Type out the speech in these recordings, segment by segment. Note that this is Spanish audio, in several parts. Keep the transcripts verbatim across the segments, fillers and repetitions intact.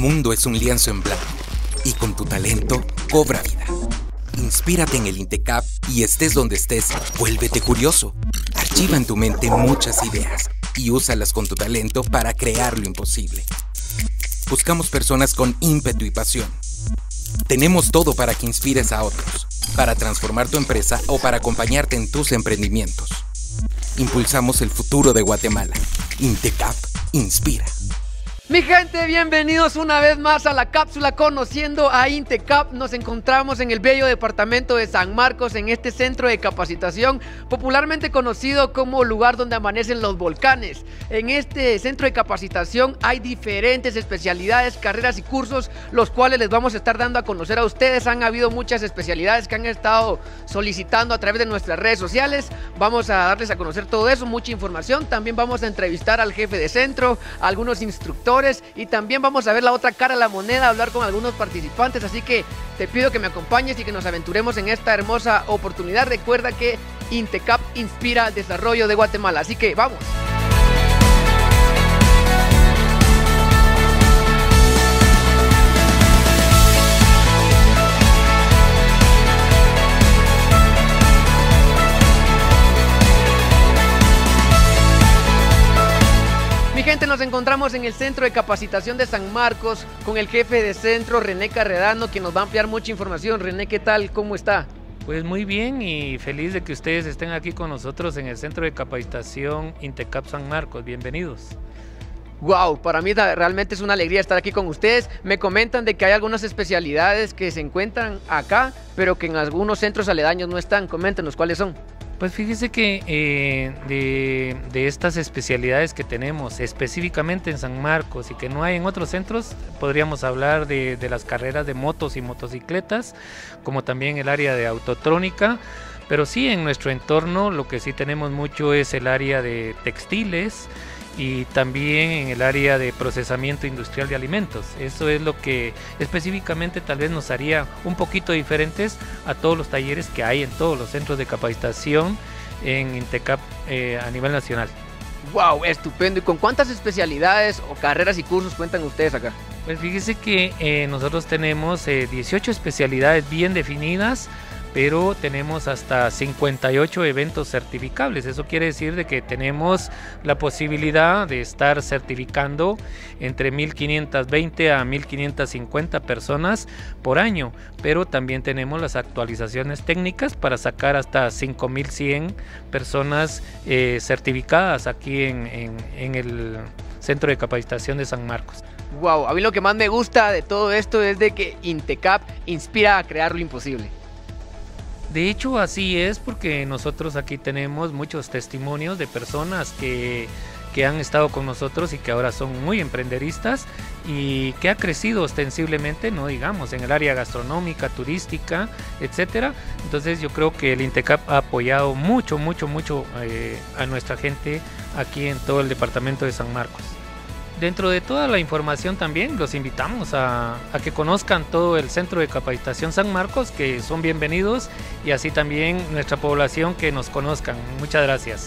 mundo es un lienzo en blanco y con tu talento cobra vida. Inspírate en el INTECAP y estés donde estés, vuélvete curioso. Archiva en tu mente muchas ideas y úsalas con tu talento para crear lo imposible. Buscamos personas con ímpetu y pasión. Tenemos todo para que inspires a otros, para transformar tu empresa o para acompañarte en tus emprendimientos. Impulsamos el futuro de Guatemala. INTECAP inspira. Mi gente, bienvenidos una vez más a la cápsula Conociendo a INTECAP. Nos encontramos en el bello departamento de San Marcos, en este centro de capacitación, popularmente conocido como lugar donde amanecen los volcanes. En este centro de capacitación hay diferentes especialidades, carreras y cursos, los cuales les vamos a estar dando a conocer a ustedes. Han habido muchas especialidades que han estado solicitando a través de nuestras redes sociales. Vamos a darles a conocer todo eso, mucha información. También vamos a entrevistar al jefe de centro, a algunos instructores, y también vamos a ver la otra cara de la moneda, hablar con algunos participantes. Así que te pido que me acompañes y que nos aventuremos en esta hermosa oportunidad. Recuerda que INTECAP inspira el desarrollo de Guatemala, así que vamos. Gente, nos encontramos en el Centro de Capacitación de San Marcos con el jefe de centro, René Carredano, quien nos va a ampliar mucha información. René, ¿qué tal? ¿Cómo está? Pues muy bien y feliz de que ustedes estén aquí con nosotros en el Centro de Capacitación INTECAP San Marcos. Bienvenidos. Wow, para mí realmente es una alegría estar aquí con ustedes. Me comentan de que hay algunas especialidades que se encuentran acá, pero que en algunos centros aledaños no están. Coméntenos cuáles son. Pues fíjese que eh, de, de estas especialidades que tenemos específicamente en San Marcos y que no hay en otros centros, podríamos hablar de, de las carreras de motos y motocicletas, como también el área de autotrónica, pero sí en nuestro entorno lo que sí tenemos mucho es el área de textiles y también en el área de procesamiento industrial de alimentos. Eso es lo que específicamente tal vez nos haría un poquito diferentes a todos los talleres que hay en todos los centros de capacitación en INTECAP eh, a nivel nacional. Wow, estupendo. ¿Y con cuántas especialidades o carreras y cursos cuentan ustedes acá? Pues fíjese que eh, nosotros tenemos eh, dieciocho especialidades bien definidas, pero tenemos hasta cincuenta y ocho eventos certificables. Eso quiere decir de que tenemos la posibilidad de estar certificando entre mil quinientas veinte a mil quinientas cincuenta personas por año, pero también tenemos las actualizaciones técnicas para sacar hasta cinco mil cien personas eh, certificadas aquí en, en, en el Centro de Capacitación de San Marcos. Wow, a mí lo que más me gusta de todo esto es de que INTECAP inspira a crear lo imposible. De hecho así es, porque nosotros aquí tenemos muchos testimonios de personas que, que han estado con nosotros y que ahora son muy emprenderistas y que ha crecido ostensiblemente, no digamos, en el área gastronómica, turística, etcétera. Entonces yo creo que el INTECAP ha apoyado mucho, mucho, mucho eh, a nuestra gente aquí en todo el departamento de San Marcos. Dentro de toda la información también los invitamos a, a que conozcan todo el Centro de Capacitación San Marcos, que son bienvenidos, y así también nuestra población que nos conozcan. Muchas gracias.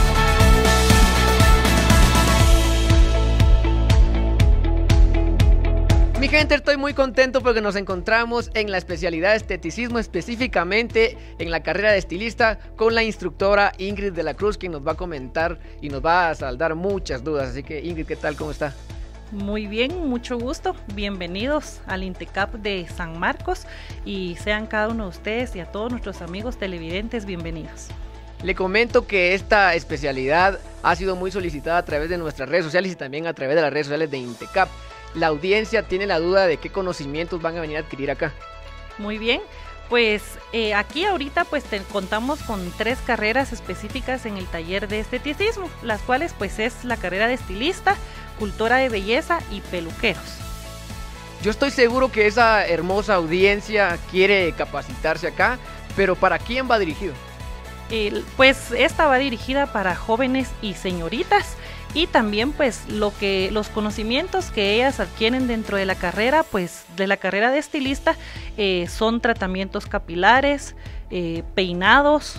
Mi gente, estoy muy contento porque nos encontramos en la especialidad de esteticismo, específicamente en la carrera de estilista, con la instructora Ingrid de la Cruz, quien nos va a comentar y nos va a saldar muchas dudas. Así que Ingrid, ¿qué tal? ¿Cómo está? Muy bien, mucho gusto. Bienvenidos al INTECAP de San Marcos y sean cada uno de ustedes y a todos nuestros amigos televidentes bienvenidos. Le comento que esta especialidad ha sido muy solicitada a través de nuestras redes sociales y también a través de las redes sociales de INTECAP. La audiencia tiene la duda de qué conocimientos van a venir a adquirir acá. Muy bien, pues eh, aquí ahorita pues te, contamos con tres carreras específicas en el taller de esteticismo, las cuales pues es la carrera de estilista, cultora de belleza y peluqueros. Yo estoy seguro que esa hermosa audiencia quiere capacitarse acá, pero ¿para quién va dirigido? El, pues esta va dirigida para jóvenes y señoritas. Y también pues lo que los conocimientos que ellas adquieren dentro de la carrera, pues de la carrera de estilista, eh, son tratamientos capilares, eh, peinados,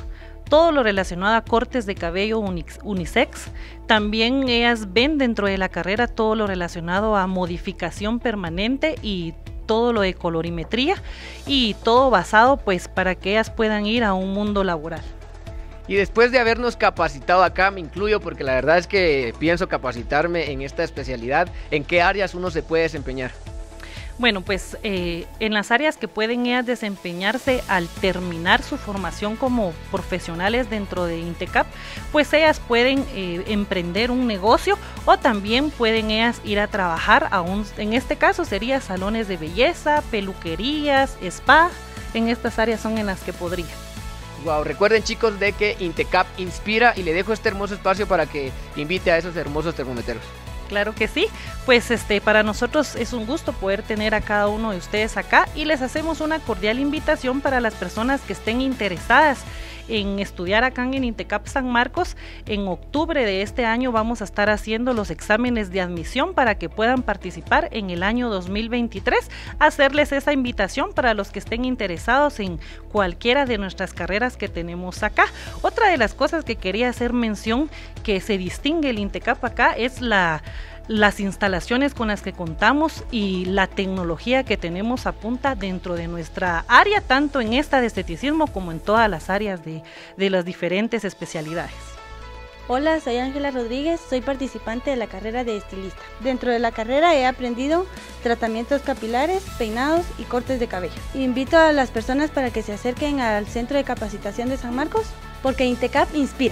todo lo relacionado a cortes de cabello unisex. También ellas ven dentro de la carrera todo lo relacionado a modificación permanente y todo lo de colorimetría, y todo basado pues para que ellas puedan ir a un mundo laboral. Y después de habernos capacitado acá, me incluyo porque la verdad es que pienso capacitarme en esta especialidad, ¿en qué áreas uno se puede desempeñar? Bueno, pues eh, en las áreas que pueden ellas desempeñarse al terminar su formación como profesionales dentro de INTECAP, pues ellas pueden eh, emprender un negocio, o también pueden ellas ir a trabajar a un, en este caso sería salones de belleza, peluquerías, spa. En estas áreas son en las que podría. Wow, recuerden chicos de que INTECAP inspira, y le dejo este hermoso espacio para que invite a esos hermosos termometreros. Claro que sí, pues este para nosotros es un gusto poder tener a cada uno de ustedes acá, y les hacemos una cordial invitación para las personas que estén interesadas en estudiar acá en INTECAP San Marcos. En octubre de este año vamos a estar haciendo los exámenes de admisión para que puedan participar en el año dos mil veintitrés. Hacerles esa invitación para los que estén interesados en cualquiera de nuestras carreras que tenemos acá. Otra de las cosas que quería hacer mención que se distingue el INTECAP acá es la las instalaciones con las que contamos y la tecnología que tenemos a punta dentro de nuestra área, tanto en esta de esteticismo como en todas las áreas de, de las diferentes especialidades. Hola, soy Ángela Rodríguez, soy participante de la carrera de estilista. Dentro de la carrera he aprendido tratamientos capilares, peinados y cortes de cabello. Invito a las personas para que se acerquen al Centro de Capacitación de San Marcos, porque INTECAP inspira.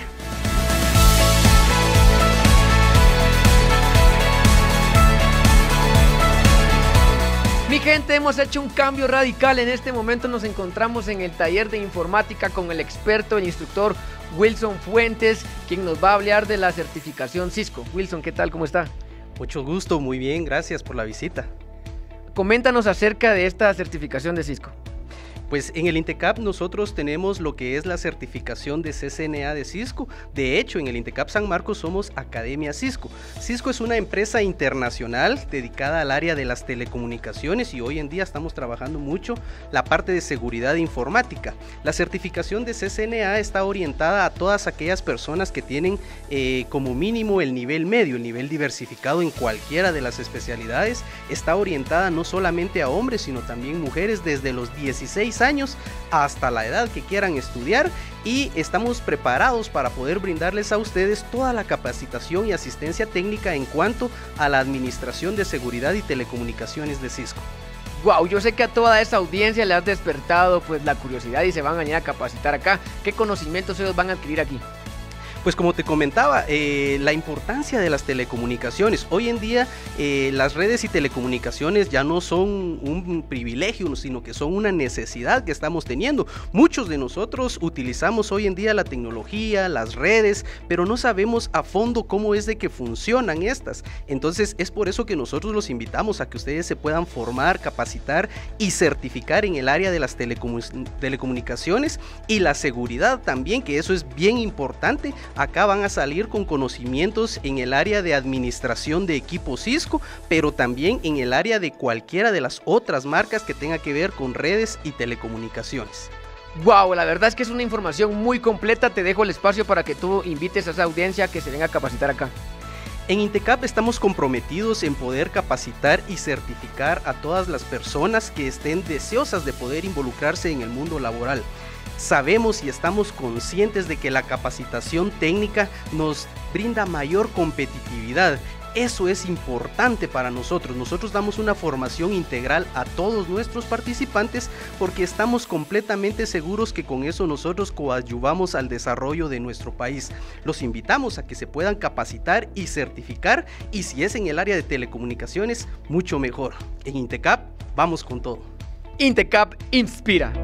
Mi gente, hemos hecho un cambio radical. En este momento nos encontramos en el taller de informática con el experto, el instructor Wilson Fuentes, quien nos va a hablar de la certificación Cisco. Wilson, ¿qué tal? ¿Cómo está? Mucho gusto, muy bien, gracias por la visita. Coméntanos acerca de esta certificación de Cisco. Pues en el INTECAP nosotros tenemos lo que es la certificación de C C N A de Cisco. De hecho, en el INTECAP San Marcos somos Academia Cisco. Cisco es una empresa internacional dedicada al área de las telecomunicaciones, y hoy en día estamos trabajando mucho la parte de seguridad informática. La certificación de C C N A está orientada a todas aquellas personas que tienen eh, como mínimo el nivel medio, el nivel diversificado en cualquiera de las especialidades. Está orientada no solamente a hombres, sino también mujeres desde los dieciséis años hasta la edad que quieran estudiar, y estamos preparados para poder brindarles a ustedes toda la capacitación y asistencia técnica en cuanto a la administración de seguridad y telecomunicaciones de Cisco. Wow, yo sé que a toda esa audiencia le has despertado pues la curiosidad y se van a venir a capacitar acá. ¿Qué conocimientos ellos van a adquirir aquí? Pues como te comentaba, eh, la importancia de las telecomunicaciones. Hoy en día eh, las redes y telecomunicaciones ya no son un privilegio, sino que son una necesidad que estamos teniendo. Muchos de nosotros utilizamos hoy en día la tecnología, las redes, pero no sabemos a fondo cómo es de que funcionan estas. Entonces es por eso que nosotros los invitamos a que ustedes se puedan formar, capacitar y certificar en el área de las telecomun- telecomunicaciones y la seguridad también, que eso es bien importante. Acá van a salir con conocimientos en el área de administración de equipos Cisco, pero también en el área de cualquiera de las otras marcas que tenga que ver con redes y telecomunicaciones. Wow, la verdad es que es una información muy completa. Te dejo el espacio para que tú invites a esa audiencia que se venga a capacitar acá. En INTECAP estamos comprometidos en poder capacitar y certificar a todas las personas que estén deseosas de poder involucrarse en el mundo laboral. Sabemos y estamos conscientes de que la capacitación técnica nos brinda mayor competitividad. Eso es importante para nosotros. Nosotros damos una formación integral a todos nuestros participantes porque estamos completamente seguros que con eso nosotros coadyuvamos al desarrollo de nuestro país. Los invitamos a que se puedan capacitar y certificar, y si es en el área de telecomunicaciones, mucho mejor. En INTECAP vamos con todo. INTECAP inspira.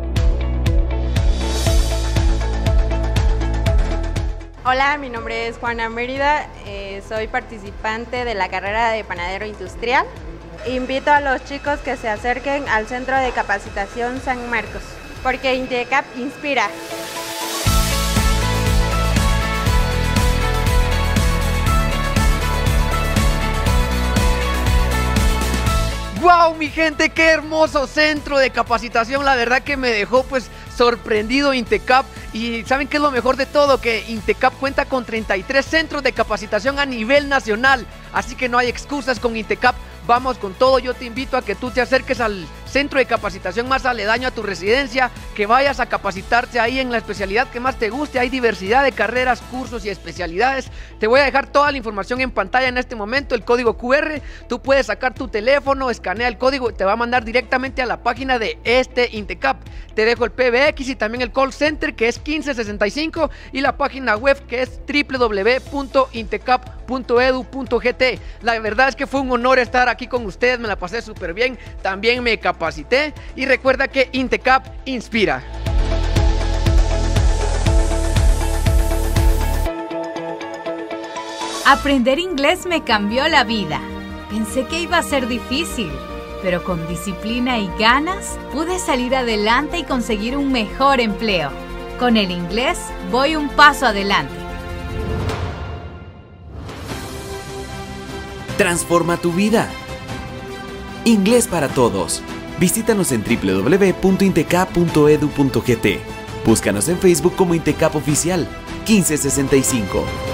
Hola, mi nombre es Juana Mérida, eh, soy participante de la carrera de panadero industrial. Invito a los chicos que se acerquen al Centro de Capacitación San Marcos, porque INTECAP inspira. ¡Wow, mi gente! ¡Qué hermoso centro de capacitación! La verdad que me dejó pues sorprendido INTECAP. Y ¿saben qué es lo mejor de todo? Que INTECAP cuenta con treinta y tres centros de capacitación a nivel nacional. Así que no hay excusas con INTECAP. Vamos con todo. Yo te invito a que tú te acerques al centro de capacitación más aledaño a tu residencia, que vayas a capacitarte ahí en la especialidad que más te guste. Hay diversidad de carreras, cursos y especialidades. Te voy a dejar toda la información en pantalla en este momento, el código cu erre. Tú puedes sacar tu teléfono, escanea el código, te va a mandar directamente a la página de este INTECAP. Te dejo el P B X y también el call center, que es quince sesenta y cinco, y la página web, que es doble u doble u doble u punto intecap punto edu punto gt. La verdad es que fue un honor estar aquí con ustedes, me la pasé súper bien, también me capacité, y recuerda que INTECAP inspira. Aprender inglés me cambió la vida. Pensé que iba a ser difícil, pero con disciplina y ganas pude salir adelante y conseguir un mejor empleo. Con el inglés voy un paso adelante. Transforma tu vida. Inglés para todos. Visítanos en doble u doble u doble u punto intecap punto edu punto gt. Búscanos en Facebook como INTECAP Oficial quince sesenta y cinco.